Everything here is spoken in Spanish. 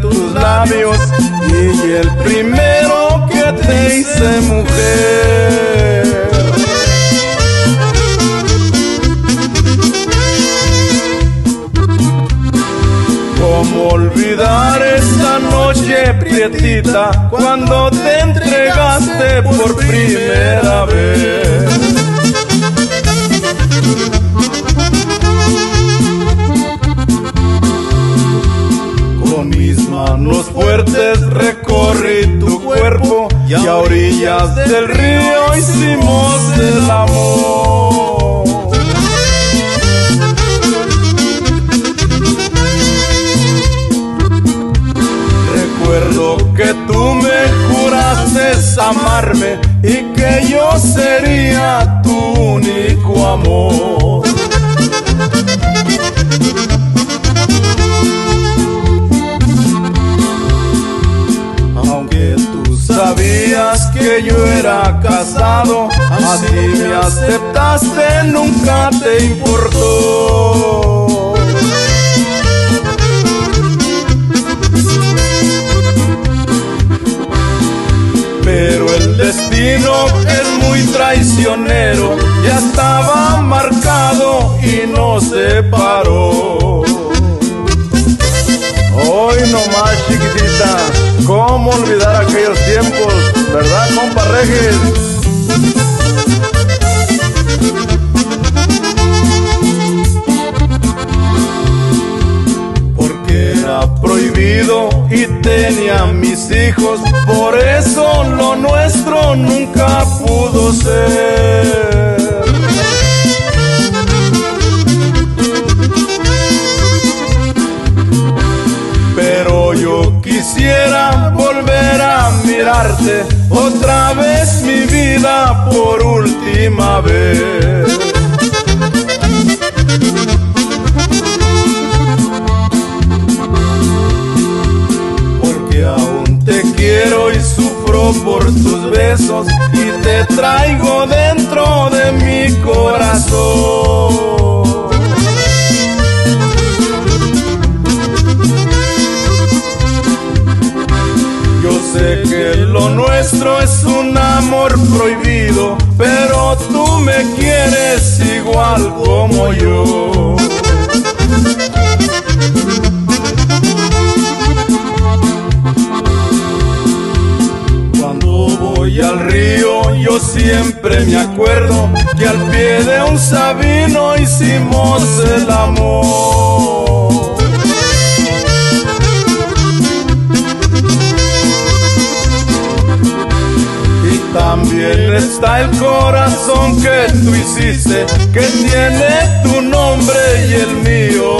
tus labios y el primero que te hice mujer. ¿Cómo olvidar esa noche prietita cuando te entregaste por primera vez? Con mis manos fuertes recorrí tu cuerpo y a orillas del río hicimos el amor. Recuerdo que tú me juraste amarme y que yo sería tu único amor. Aunque tú sabías que yo era casado, así me aceptaste, nunca te importó. Pero el destino es muy traicionero, ya estaba marcado y nos separó. Hoy nomás, chiquitita, ¿cómo olvidar aquellos tiempos? ¿Verdad, compa Regis? Porque era prohibido y tenía mis hijos, por eso lo nuestro nunca pudo ser. Pero yo quisiera volver a mirarte otra vez, mi vida, por última vez. Porque aún te quiero y sufro por tus besos y te traigo dentro de mi corazón. Sé que lo nuestro es un amor prohibido, pero tú me quieres igual como yo. Cuando voy al río yo siempre me acuerdo que al pie de un sabino hicimos el amor. También está el corazón que tú hiciste, que tiene tu nombre y el mío